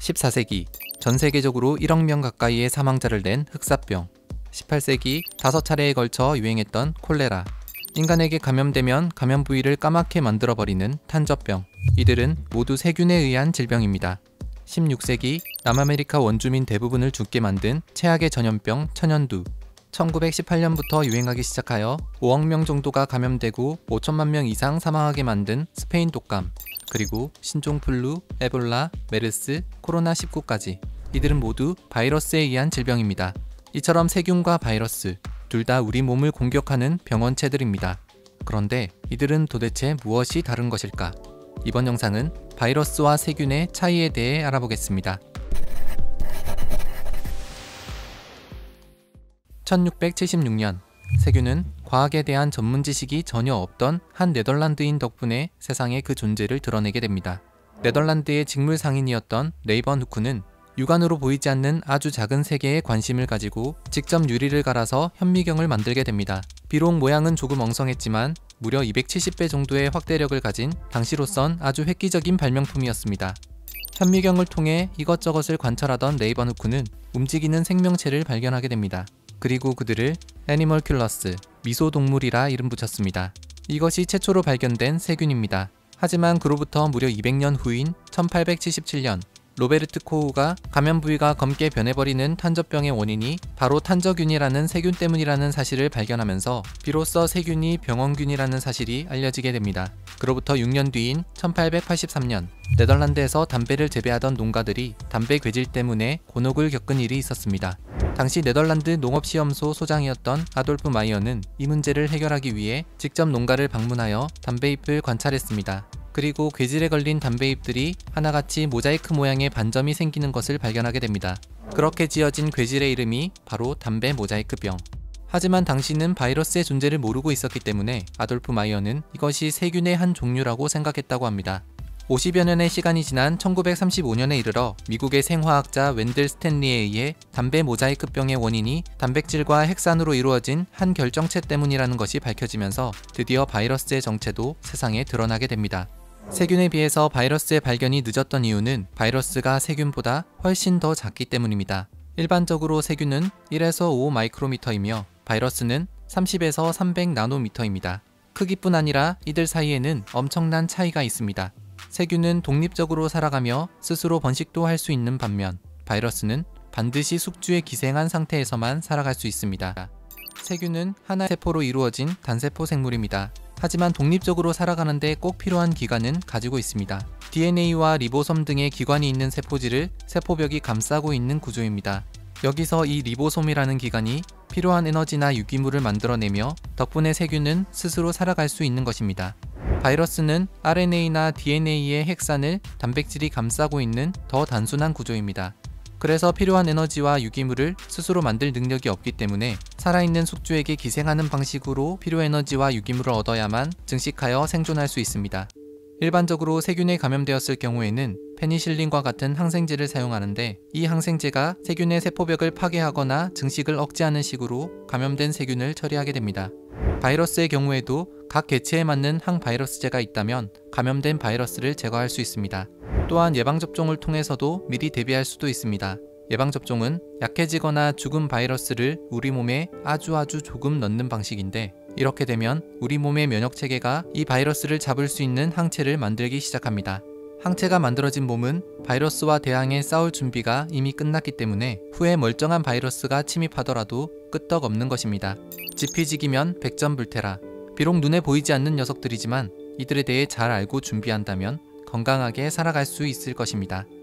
14세기 전 세계적으로 1억 명 가까이의 사망자를 낸 흑사병, 18세기 5차례에 걸쳐 유행했던 콜레라, 인간에게 감염되면 감염 부위를 까맣게 만들어버리는 탄저병, 이들은 모두 세균에 의한 질병입니다. 16세기 남아메리카 원주민 대부분을 죽게 만든 최악의 전염병 천연두, 1918년부터 유행하기 시작하여 5억 명 정도가 감염되고 5천만 명 이상 사망하게 만든 스페인 독감, 그리고 신종플루, 에볼라, 메르스, 코로나19까지 이들은 모두 바이러스에 의한 질병입니다. 이처럼 세균과 바이러스 둘 다 우리 몸을 공격하는 병원체들입니다. 그런데 이들은 도대체 무엇이 다른 것일까? 이번 영상은 바이러스와 세균의 차이에 대해 알아보겠습니다. 1676년 세균은 과학에 대한 전문 지식이 전혀 없던 한 네덜란드인 덕분에 세상에 그 존재를 드러내게 됩니다. 네덜란드의 직물 상인이었던 레이번후크는 육안으로 보이지 않는 아주 작은 세계에 관심을 가지고 직접 유리를 갈아서 현미경을 만들게 됩니다. 비록 모양은 조금 엉성했지만 무려 270배 정도의 확대력을 가진 당시로선 아주 획기적인 발명품이었습니다. 현미경을 통해 이것저것을 관찰하던 레이번후크는 움직이는 생명체를 발견하게 됩니다. 그리고 그들을 애니멀큘러스, 미소동물이라 이름 붙였습니다. 이것이 최초로 발견된 세균입니다. 하지만 그로부터 무려 200년 후인 1877년 로베르트 코흐가 감염 부위가 검게 변해버리는 탄저병의 원인이 바로 탄저균이라는 세균 때문이라는 사실을 발견하면서 비로소 세균이 병원균이라는 사실이 알려지게 됩니다. 그로부터 6년 뒤인 1883년 네덜란드에서 담배를 재배하던 농가들이 담배 괴질 때문에 곤혹을 겪은 일이 있었습니다. 당시 네덜란드 농업시험소 소장이었던 아돌프 마이어는 이 문제를 해결하기 위해 직접 농가를 방문하여 담배잎을 관찰했습니다. 그리고 괴질에 걸린 담배잎들이 하나같이 모자이크 모양의 반점이 생기는 것을 발견하게 됩니다. 그렇게 지어진 괴질의 이름이 바로 담배 모자이크병. 하지만 당시는 바이러스의 존재를 모르고 있었기 때문에 아돌프 마이어는 이것이 세균의 한 종류라고 생각했다고 합니다. 50여 년의 시간이 지난 1935년에 이르러 미국의 생화학자 웬델 스탠리에 의해 담배 모자이크병의 원인이 단백질과 핵산으로 이루어진 한 결정체 때문이라는 것이 밝혀지면서 드디어 바이러스의 정체도 세상에 드러나게 됩니다. 세균에 비해서 바이러스의 발견이 늦었던 이유는 바이러스가 세균보다 훨씬 더 작기 때문입니다. 일반적으로 세균은 1에서 5 마이크로미터이며 바이러스는 30에서 300 나노미터입니다. 크기뿐 아니라 이들 사이에는 엄청난 차이가 있습니다. 세균은 독립적으로 살아가며 스스로 번식도 할 수 있는 반면 바이러스는 반드시 숙주에 기생한 상태에서만 살아갈 수 있습니다. 세균은 하나의 세포로 이루어진 단세포 생물입니다. 하지만 독립적으로 살아가는데 꼭 필요한 기관은 가지고 있습니다. DNA와 리보솜 등의 기관이 있는 세포질을 세포벽이 감싸고 있는 구조입니다. 여기서 이 리보솜이라는 기관이 필요한 에너지나 유기물을 만들어내며 덕분에 세균은 스스로 살아갈 수 있는 것입니다. 바이러스는 RNA나 DNA의 핵산을 단백질이 감싸고 있는 더 단순한 구조입니다. 그래서 필요한 에너지와 유기물을 스스로 만들 능력이 없기 때문에 살아있는 숙주에게 기생하는 방식으로 필요 에너지와 유기물을 얻어야만 증식하여 생존할 수 있습니다. 일반적으로 세균에 감염되었을 경우에는 페니실린과 같은 항생제를 사용하는데 이 항생제가 세균의 세포벽을 파괴하거나 증식을 억제하는 식으로 감염된 세균을 처리하게 됩니다. 바이러스의 경우에도 각 개체에 맞는 항바이러스제가 있다면 감염된 바이러스를 제거할 수 있습니다. 또한 예방접종을 통해서도 미리 대비할 수도 있습니다. 예방접종은 약해지거나 죽은 바이러스를 우리 몸에 아주 조금 넣는 방식인데 이렇게 되면 우리 몸의 면역체계가 이 바이러스를 잡을 수 있는 항체를 만들기 시작합니다. 항체가 만들어진 몸은 바이러스와 대항해 싸울 준비가 이미 끝났기 때문에 후에 멀쩡한 바이러스가 침입하더라도 끄떡없는 것입니다. 지피지기면 백전불태라. 비록 눈에 보이지 않는 녀석들이지만 이들에 대해 잘 알고 준비한다면 건강하게 살아갈 수 있을 것입니다.